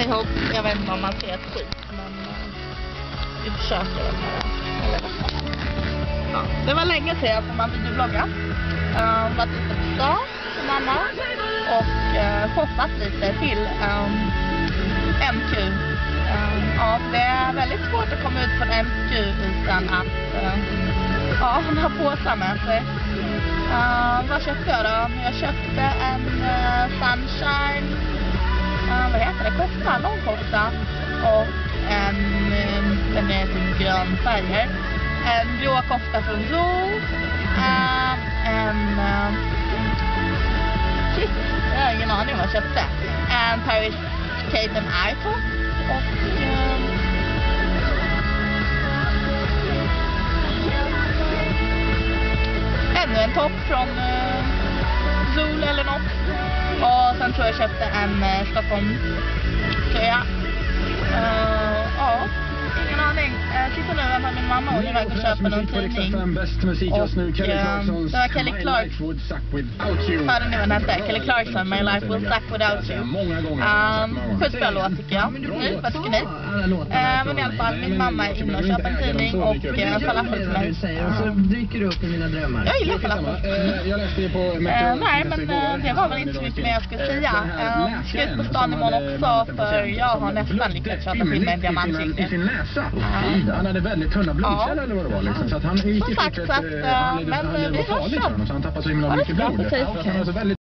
ihop. Jag vet inte om man ser ett skit, men vi försöker väl. Ja, det var länge sedan som man videoblogga. Varit ute på stan med mamma och shoppat lite till MQ. Ja, det är väldigt svårt att komma ut från MQ utan att ha påsar med sig. Vad köpte jag då? Jag köpte en Sunshine, vad heter det? Kofta, långkofta. Och den är typ grön färger. En blå kofta från Zoo. Shit, jag har ingen aning vad jag köpte. En Paris Cape and Airtopp. Och ännu en topp från Zool eller något. Och sen tror jag köpte en Stockholm tröja. Ja, ingen aning. Jag sitter nu med min mamma och iväg och köper någon tidning. Och det var Kelly Clarkson. Hörde ni vad den hette? Kelly Clarkson, My Life Will Suck Without You. Skitbra låt tycker jag. Vad tycker ni? Men i alla fall, min mamma är inne och köper en tidning och falafel till mig. Så dyker du upp i mina drömmar. Jag gillar falafel. Nej, men det var väl inte så mycket mer jag skulle säga. Jag ska ut på stan imorgon också, för jag har nästan lyckats köpa till mig en diamantring. Han hade väldigt tunna blodkärl eller vad det var liksom. Så att han gick i stort sett, men vi hörs. så han tappade så himla mycket blod.